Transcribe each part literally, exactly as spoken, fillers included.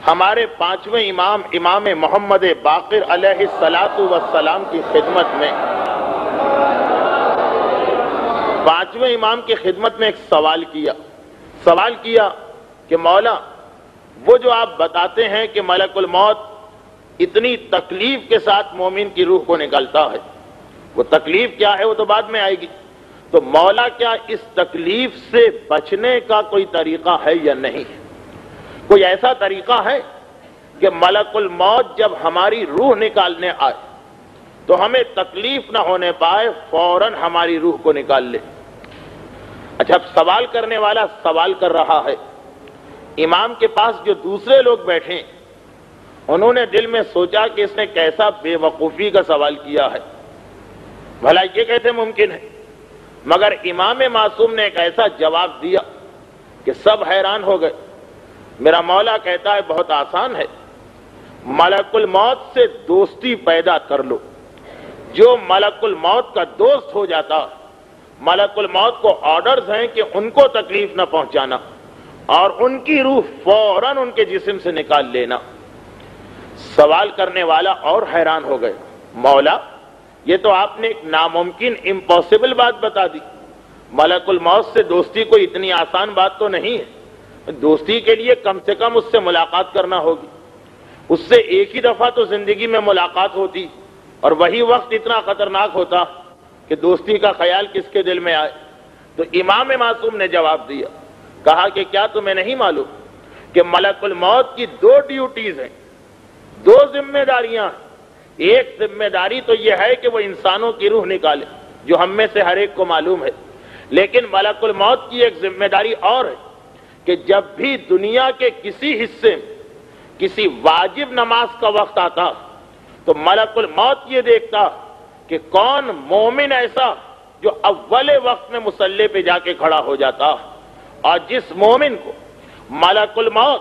ہمارے پانچویں امام امام محمد باقر علیہ الصلاۃ والسلام کی خدمت میں پانچویں امام کی خدمت میں ایک سوال کیا سوال کیا کہ مولا وہ جو آپ بتاتے ہیں کہ ملک الموت اتنی تکلیف کے ساتھ مومن کی روح کو نکالتا ہے، وہ تکلیف کیا ہے وہ تو بعد میں آئے گی، تو مولا کیا اس تکلیف سے بچنے کا کوئی طریقہ ہے یا نہیں؟ کوئی ایسا طریقہ ہے کہ ملک الموت جب ہماری روح نکالنے آئے تو ہمیں تکلیف نہ ہونے پائے، فوراً ہماری روح کو نکال لے؟ اچھا، سوال کرنے والا سوال کر رہا ہے، امام کے پاس جو دوسرے لوگ بیٹھے انہوں نے دل میں سوچا کہ اس نے کیسا بے وقوفی کا سوال کیا ہے، بھلا یہ کیسے ممکن ہے؟ مگر امام معصوم نے ایک ایسا جواب دیا کہ سب حیران ہو گئے۔ میرا مولا کہتا ہے بہت آسان ہے، ملک الموت سے دوستی پیدا کر لو۔ جو ملک الموت کا دوست ہو جاتا، ملک الموت کو آرڈرز ہیں کہ ان کو تکلیف نہ پہنچانا اور ان کی روح فوراً ان کے جسم سے نکال لینا۔ سوال کرنے والا اور حیران ہو گئے، مولا یہ تو آپ نے ایک ناممکن امپاسبل بات بتا دی، ملک الموت سے دوستی کوئی اتنی آسان بات تو نہیں ہے، دوستی کے لیے کم سے کم اس سے ملاقات کرنا ہوگی، اس سے ایک ہی دفعہ تو زندگی میں ملاقات ہوتی اور وہی وقت اتنا خطرناک ہوتا کہ دوستی کا خیال کس کے دل میں آئے؟ تو امام معصوم نے جواب دیا، کہا کہ کیا تمہیں نہیں معلوم کہ ملک الموت کی دو ڈیوٹیز ہیں، دو ذمہ داریاں ہیں۔ ایک ذمہ داری تو یہ ہے کہ وہ انسانوں کی روح نکالے، جو ہم میں سے ہر ایک کو معلوم ہے، لیکن ملک الموت کی ایک ذمہ داری اور ہے کہ جب بھی دنیا کے کسی حصے میں کسی واجب نماز کا وقت آتا تو ملک الموت یہ دیکھتا کہ کون مومن ایسا جو اول وقت میں مصلی پہ جا کے کھڑا ہو جاتا، اور جس مومن کو ملک الموت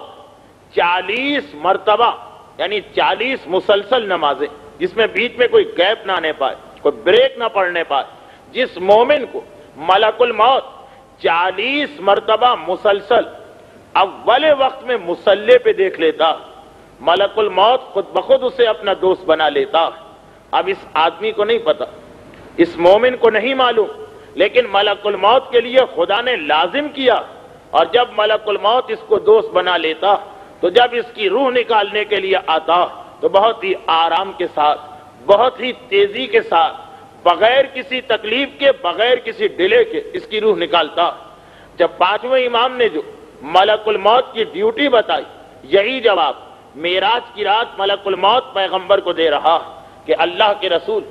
چالیس مرتبہ یعنی چالیس مسلسل نمازیں جس میں بیچ میں کوئی گیپ نہ آنے پائے، کوئی بریک نہ پڑنے پائے، جس مومن کو ملک الموت چالیس مرتبہ مسلسل اول وقت میں مصلی پہ دیکھ لیتا، ملک الموت خود بخود اسے اپنا دوست بنا لیتا۔ اب اس آدمی کو نہیں پتا، اس مومن کو نہیں معلوم، لیکن ملک الموت کے لیے خدا نے لازم کیا، اور جب ملک الموت اس کو دوست بنا لیتا تو جب اس کی روح نکالنے کے لیے آتا تو بہت ہی آرام کے ساتھ، بہت ہی تیزی کے ساتھ، بغیر کسی تکلیف کے، بغیر کسی ڈیلے کے اس کی روح نکالتا۔ جب پانچویں امام نے جو ملک الموت کی ڈیوٹی بتائی، یہی جواب معراج کی رات ملک الموت پیغمبر کو دے رہا کہ اللہ کے رسول،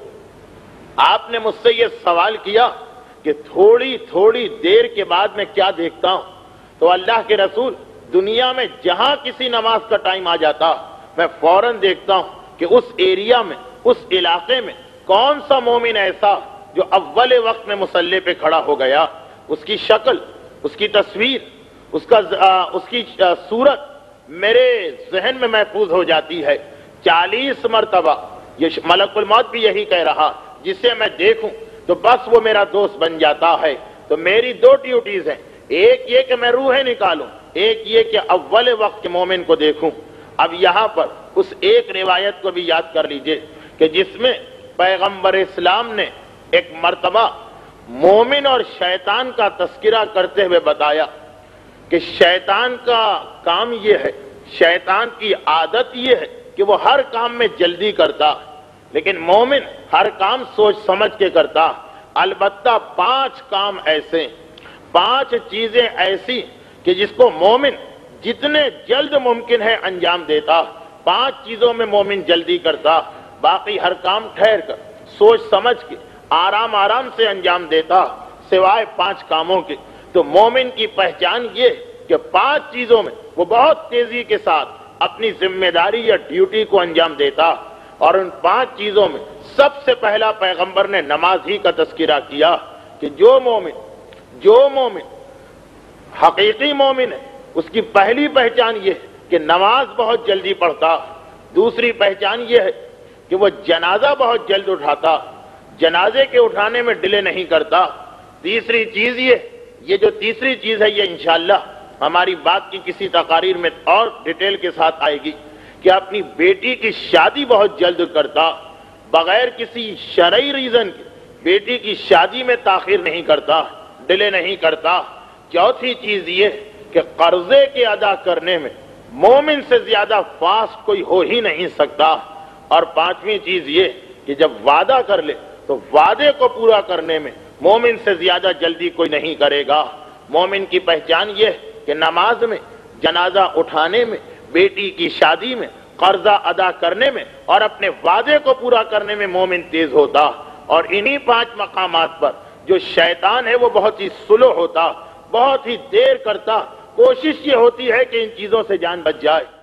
آپ نے مجھ سے یہ سوال کیا کہ تھوڑی تھوڑی دیر کے بعد میں کیا دیکھتا ہوں، تو اللہ کے رسول دنیا میں جہاں کسی نماز کا ٹائم آ جاتا میں فوراً دیکھتا ہوں کہ اس ایریا میں، اس علاقے میں کون سا مومن ایسا جو اول وقت میں مصلی پہ کھڑا ہو گیا، اس کی شکل، اس کی تصویر، اس کا اس کی صورت میرے ذہن میں محفوظ ہو جاتی ہے۔ چالیس مرتبہ یہ ملک الموت بھی یہی کہہ رہا، جسے میں دیکھوں تو بس وہ میرا دوست بن جاتا ہے۔ تو میری دو ڈیوٹیز ہیں، ایک یہ کہ میں روحیں نکالوں، ایک یہ کہ اول وقت کے مومن کو دیکھوں۔ اب یہاں پر اس ایک روایت کو بھی یاد کر لیجئے کہ جس میں پیغمبر اسلام نے ایک مرتبہ مومن اور شیطان کا تذکرہ کرتے ہوئے بتایا کہ شیطان کا کام یہ ہے، شیطان کی عادت یہ ہے کہ وہ ہر کام میں جلدی کرتا، لیکن مومن ہر کام سوچ سمجھ کے کرتا۔ البتہ پانچ کام ایسے، پانچ چیزیں ایسی کہ جس کو مومن جتنے جلد ممکن ہے انجام دیتا، پانچ چیزوں میں مومن جلدی کرتا، باقی ہر کام ٹھہر کر سوچ سمجھ کے آرام آرام سے انجام دیتا، سوائے پانچ کاموں کے۔ تو مومن کی پہچان یہ کہ پانچ چیزوں میں وہ بہت تیزی کے ساتھ اپنی ذمہ داری یا ڈیوٹی کو انجام دیتا، اور ان پانچ چیزوں میں سب سے پہلا پیغمبر نے نماز ہی کا تذکرہ کیا کہ جو مومن جو مومن حقیقی مومن ہے اس کی پہلی پہچان یہ ہے کہ نماز بہت جلدی پڑھتا، دوسری پہچان یہ ہے کہ وہ جنازہ بہت جلد اٹھاتا، جنازے کے اٹھانے میں ڈیلے نہیں کرتا، تیسری چیز یہ یہ جو تیسری چیز ہے یہ انشاءاللہ ہماری بات کی کسی تقاریر میں اور ڈیٹیل کے ساتھ آئے گی کہ اپنی بیٹی کی شادی بہت جلد کرتا، بغیر کسی شرعی ریزن کے بیٹی کی شادی میں تاخیر نہیں کرتا، ڈیلے نہیں کرتا۔ چوتھی چیز یہ کہ قرضے کے ادا کرنے میں مومن سے زیادہ فاسٹ کوئی ہو ہی نہیں سکتا۔ اور پانچویں چیز یہ کہ جب وعدہ کر لے تو وعدے کو پورا کرنے میں مومن سے زیادہ جلدی کوئی نہیں کرے گا۔ مومن کی پہچان یہ کہ نماز میں، جنازہ اٹھانے میں، بیٹی کی شادی میں، قرضہ ادا کرنے میں اور اپنے وعدے کو پورا کرنے میں مومن تیز ہوتا۔ اور انہی پانچ مقامات پر جو شیطان ہے وہ بہت ہی سلو ہوتا، بہت ہی دیر کرتا۔ کوشش یہ ہوتی ہے کہ ان چیزوں سے جان بچ جائے۔